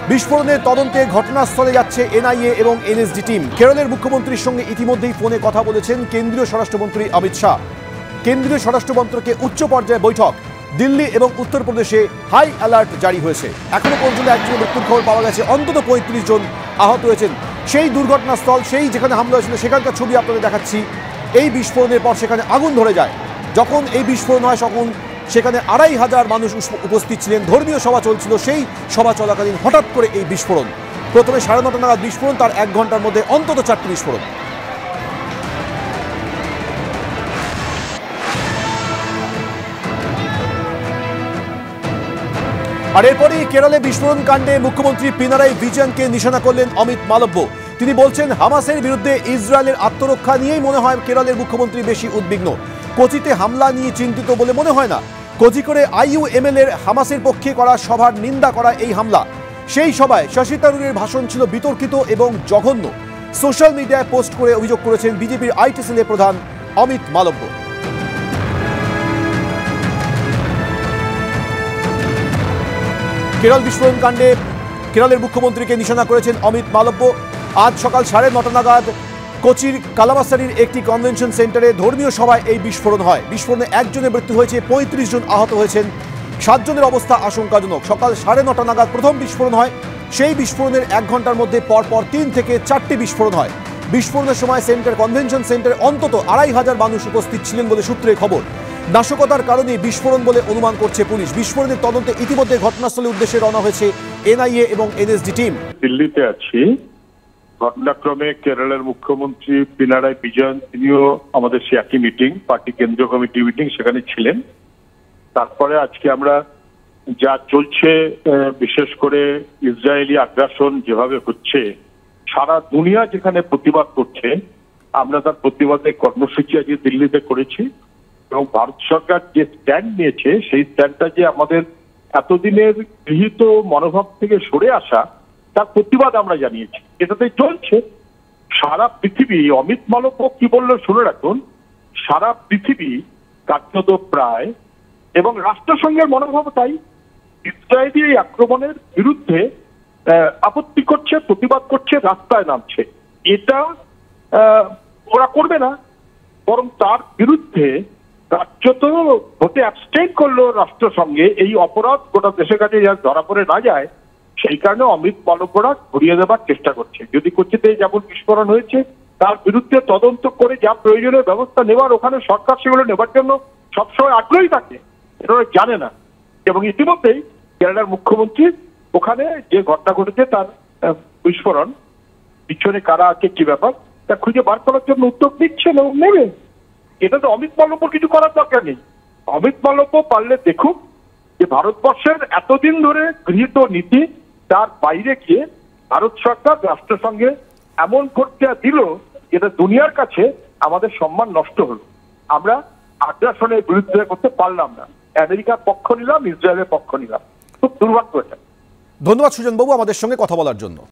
বিস্ফোরণের তদন্তে ঘটনাস্থলে যাচ্ছে এনআইএ এবং এনএসডি টিম। কেরলের মুখ্যমন্ত্রীর সঙ্গে ইতিমধ্যেই ফোনে কথা বলেছেন কেন্দ্রীয় স্বরাষ্ট্রমন্ত্রী অমিত শাহ। কেন্দ্রীয় স্বরাষ্ট্র মন্ত্রকে উচ্চ পর্যায়ে বৈঠক। দিল্লি এবং উত্তরপ্রদেশে হাই অ্যালার্ট জারি হয়েছে। এখনো পর্যন্ত একজনের মৃত্যুর খবর পাওয়া গেছে, অন্তত ৩৫ জন আহত হয়েছেন। সেই দুর্ঘটনাস্থল, সেই যেখানে হামলা হয়েছিল সেখানকার ছবি আপনাদের দেখাচ্ছি। এই বিস্ফোরণের পর সেখানে আগুন ধরে যায়। যখন এই বিস্ফোরণ হয় তখন সেখানে ২৫০০ মানুষ উপস্থিত ছিলেন, ধর্মীয় সভা চলছিল। সেই সভা চলাকালীন হঠাৎ করে এই বিস্ফোরণ। প্রথমে ৯:৩০ নাগাদ বিস্ফোরণ, তার ১ ঘন্টার মধ্যে অন্তত ৪টি বিস্ফোরণ। আর এরপরই কেরলে বিস্ফোরণ কাণ্ডে মুখ্যমন্ত্রী পিনারাই বিজয়নকে নিশানা করলেন অমিত মালব্য। তিনি বলছেন, হামাসের বিরুদ্ধে ইসরায়েলের আত্মরক্ষা নিয়েই মনে হয় কেরলের মুখ্যমন্ত্রী বেশি উদ্বিগ্ন। কোচিতে হামলা নিয়ে চিন্তিত বলে মনে হয় না। কোচিকোড়ে IUML এর হামাসের পক্ষে করা সভার নিন্দা করা এই হামলা। সেই সভায় শশী থারুরের ভাষণ ছিল বিতর্কিত এবং জঘন্য। সোশ্যাল মিডিয়ায় পোস্ট করে অভিযোগ করেছেন বিজেপির IT সেলের প্রধান অমিত মালব্য। কেরল বিস্ফোরণ কাণ্ডে কেরলের মুখ্যমন্ত্রীকে নিশানা করেছেন অমিত মালব্য। আজ সকাল ৯:৩০ নাগাদ কোচির কালামাসারির একটি কনভেনশন সেন্টারে ধর্মীয় সভায় এই বিস্ফোরণ হয়। বিস্ফোরণে একজনের মৃত্যু হয়েছে, ৩৫ জন আহত হয়েছেন। ৭ জনের অবস্থা আশঙ্কাজনক। সকাল ৯:৩০ নাগাদ প্রথম বিস্ফোরণ হয়। সেই বিস্ফোরণের ১ ঘন্টার মধ্যে পরপর ৩ থেকে ৪টি বিস্ফোরণ হয়। বিস্ফোরণের সময় কনভেনশন সেন্টারে অন্তত ২৫০০ মানুষ উপস্থিত ছিলেন বলে সূত্রে খবর। নাশকতার কারণে বিস্ফোরণ বলে অনুমান করছে পুলিশ। বিস্ফোরণের তদন্তে ইতিমধ্যে ঘটনাস্থলের উদ্দেশ্যে রওনা হয়েছে এনআইএ এবং এনএসডি টিম। দিল্লিতে আছি। ঘটনাক্রমে কেরলের মুখ্যমন্ত্রী পিনারাই বিজয়ন তিনিও আমাদের সে একই মিটিং, পার্টি কেন্দ্রীয় কমিটি মিটিং, সেখানে ছিলেন। তারপরে আজকে আমরা যা চলছে, বিশেষ করে ইসরায়েলি আগ্রাসন যেভাবে হচ্ছে, সারা দুনিয়া যেখানে প্রতিবাদ করছে, আমরা তার প্রতিবাদে কর্মসূচি আজকে দিল্লিতে করেছি। এবং ভারত সরকার যে স্ট্যান্ড নিয়েছে, সেই স্ট্যান্ডটা যে আমাদের এতদিনের গৃহীত মনোভাব থেকে সরে আসা, তার প্রতিবাদ আমরা জানিয়েছি। এটাতে চলছে সারা পৃথিবী। অমিত মালব্য কি বললো শুনে রাখুন। সারা পৃথিবী কার্যত প্রায়, এবং রাষ্ট্রসংঘের মনোভাব তাই, ইসরায়েলি এই আক্রমণের বিরুদ্ধে আপত্তি করছে, প্রতিবাদ করছে, রাস্তায় নামছে। এটা ওরা করবে না, বরং তার বিরুদ্ধে কার্যত হতে অ্যাবস্টেইন করলো রাষ্ট্রসংঘে। এই অপরাধ গোটা দেশের কাছে যা ধরা পড়ে না যায়, সেই কারণে অমিত মালব্যরা ঘুরিয়ে দেবার চেষ্টা করছে। যদি কোচিতে যেমন বিস্ফোরণ হয়েছে, তার বিরুদ্ধে তদন্ত করে যা প্রয়োজনীয় ব্যবস্থা নেওয়ার, ওখানে সরকার সেগুলো নেবার জন্য সবসময় আগ্রহী থাকে, এটা জানে না। এবং ইতিমধ্যেই কেরালার মুখ্যমন্ত্রী ওখানে যে ঘটনা ঘটেছে, তার বিস্ফোরণ পিছনে কারা আছে, কি ব্যাপার, তা খুঁজে বার করার জন্য উদ্যোগ নিচ্ছেন এবং নেবে। এটা তো অমিত মালব্য কিছু করার দরকার নেই। অমিত মালব্য পারলে দেখুক যে ভারতবর্ষের এতদিন ধরে গৃহীত নীতি, তার বাইরে গিয়ে ভারত সরকার রাষ্ট্রসংঘে এমন প্রক্রিয়া দিল যেটা দুনিয়ার কাছে আমাদের সম্মান নষ্ট হলো। আমরা আগ্রাসনের বিরুদ্ধে করতে পারলাম না। আমেরিকার পক্ষ নিলাম, ইসরায়েলের পক্ষ নিলাম। খুব দুর্ভাগ্য এটা। ধন্যবাদ সুজন বাবু আমাদের সঙ্গে কথা বলার জন্য।